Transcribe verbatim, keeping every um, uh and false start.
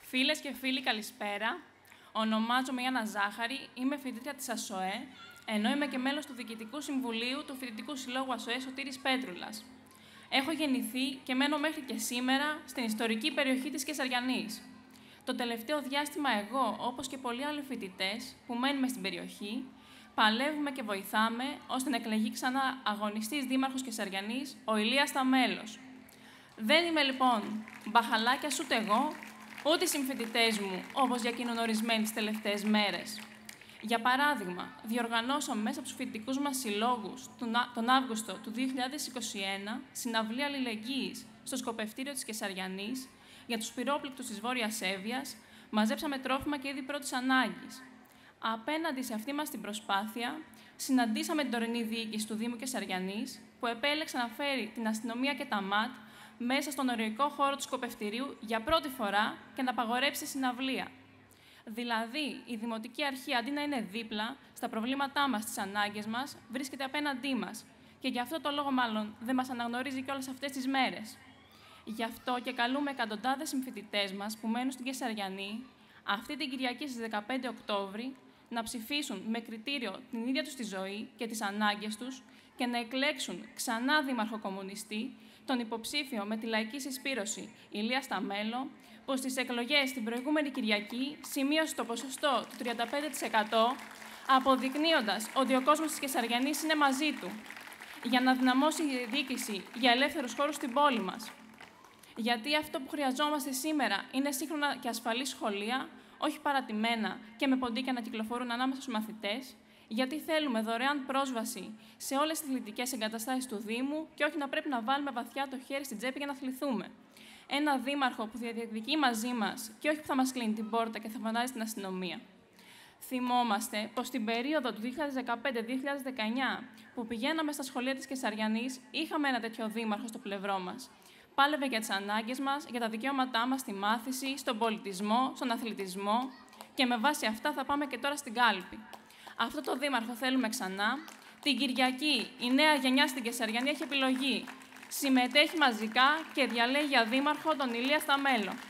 Φίλες και φίλοι, καλησπέρα. Ονομάζομαι Ιάννα Ζάχαρη, είμαι φοιτήτρια της ΑΣΟΕ, ενώ είμαι και μέλος του Διοικητικού Συμβουλίου του Φοιτητικού Συλλόγου ΑΣΟΕ Σωτήρης Πέτρουλας. Έχω γεννηθεί και μένω μέχρι και σήμερα στην ιστορική περιοχή της Κεσαριανής. Το τελευταίο διάστημα εγώ, όπως και πολλοί άλλοι φοιτητές που μένουμε στην περιοχή, παλεύουμε και βοηθάμε ώστε να εκλεγεί ξανά αγωνιστής δήμαρχος Κεσαριανής, ο Ηλίας Σταμέλος. Δεν είμαι λοιπόν μπαχαλάκιας ούτε εγώ, ούτε οι συμφοιτητές μου, όπως διακοινούν ορισμένοι τις τελευταίες μέρες. Για παράδειγμα, διοργανώσαμε μέσα από τους φοιτητικούς μας συλλόγους τον Αύγουστο του δύο χιλιάδες είκοσι ένα συναυλία αλληλεγγύης στο σκοπευτήριο της Κεσαριανής για τους πυρόπληκτους της Βόρειας Εύβοιας, μαζέψαμε τρόφιμα και είδη πρώτης ανάγκης. Απέναντι σε αυτή μας την προσπάθεια, συναντήσαμε την τωρινή διοίκηση του Δήμου Κεσαριανής, που επέλεξε να φέρει την αστυνομία και τα ΜΑΤ μέσα στον ορεϊκό χώρο του σκοπευτηρίου για πρώτη φορά και να απαγορέψει συναυλία. Δηλαδή, η Δημοτική Αρχή, αντί να είναι δίπλα στα προβλήματά μας, στις ανάγκες μας, βρίσκεται απέναντί μας. Και γι' αυτό το λόγο, μάλλον, δεν μας αναγνωρίζει και όλες αυτές τις μέρες. Γι' αυτό και καλούμε εκατοντάδες συμφοιτητές μας που μένουν στην Κεσαριανή, αυτή την Κυριακή στις δεκαπέντε Οκτώβρη, να ψηφίσουν με κριτήριο την ίδια τους τη ζωή και τις ανάγκες τους και να εκλέξουν ξανά δήμαρχο κομμουνιστή, τον υποψήφιο με τη λαϊκή συσπήρωση Ηλία Σταμέλο, που στις εκλογές την προηγούμενη Κυριακή σημείωσε το ποσοστό του τριάντα πέντε τοις εκατό, αποδεικνύοντας ότι ο κόσμος της Κεσαριανής είναι μαζί του, για να δυναμώσει η διοίκηση για ελεύθερους χώρους στην πόλη μας. Γιατί αυτό που χρειαζόμαστε σήμερα είναι σύγχρονα και ασφαλή σχολεία, όχι παρατημένα και με ποντίκια να κυκλοφορούν ανάμεσα στους μαθητές, γιατί θέλουμε δωρεάν πρόσβαση σε όλες τις αθλητικές εγκαταστάσεις του Δήμου και όχι να πρέπει να βάλουμε βαθιά το χέρι στην τσέπη για να αθληθούμε. Ένα δήμαρχο που διαδικτυακεί μαζί μας και όχι που θα μας κλείνει την πόρτα και θα φωνάζει την αστυνομία. Θυμόμαστε πως στην περίοδο του δύο χιλιάδες δεκαπέντε δύο χιλιάδες δεκαεννιά, που πηγαίναμε στα σχολεία της Κεσαριανής, είχαμε ένα τέτοιο δήμαρχο στο πλευρό μας. Πάλευε για τις ανάγκες μας, για τα δικαιώματά μας στη μάθηση, στον πολιτισμό, στον αθλητισμό και με βάση αυτά θα πάμε και τώρα στην κάλπη. Αυτό το δήμαρχο θέλουμε ξανά. Την Κυριακή η νέα γενιά στην Κεσαριανή έχει επιλογή. Συμμετέχει μαζικά και διαλέγει για δήμαρχο τον Ηλία Σταμέλο.